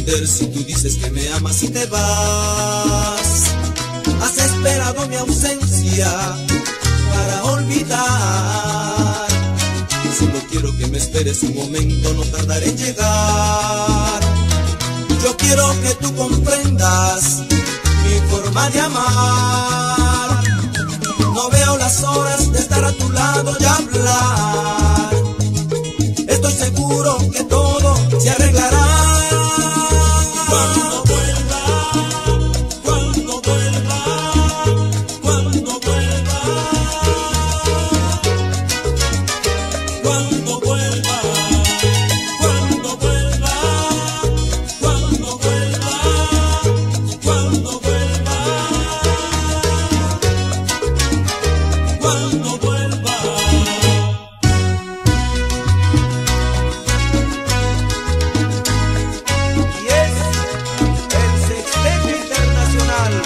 entender si tú dices que me amas y te vas. Has esperado mi ausencia para olvidar. Solo quiero que me esperes un momento, no tardaré en llegar. Yo quiero que tú comprendas mi forma de amar. No veo las horas de estar a tu lado y hablar. Estoy seguro que todo se arreglará. Cuando vuelva, cuando vuelva, cuando vuelva, cuando vuelva, cuando vuelva, cuando vuelva, cuando vuelva, cuando vuelva. Y es el Sexteto Internacional.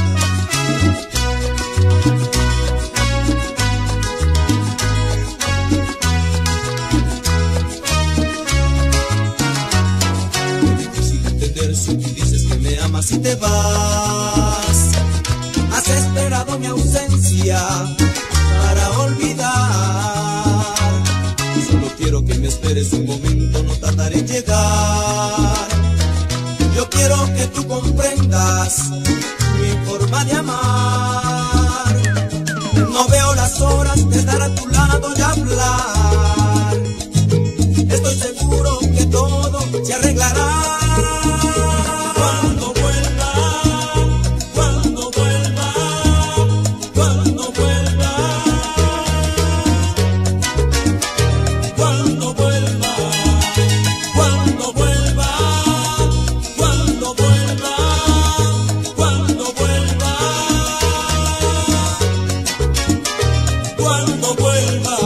Es difícil entender si tú dices que me amas y te vas. Has esperado mi ausencia para olvidar. Solo quiero que me esperes un momento, no tardaré en llegar. Yo quiero que tú comprendas mi forma de amar. No veo las horas de estar a tu lado y hablar. Estoy seguro que todo se arreglará. Cuando vuelva, cuando vuelva, cuando vuelva, cuando vuelva, cuando vuelva, cuando vuelva, cuando vuelva, cuando vuelva.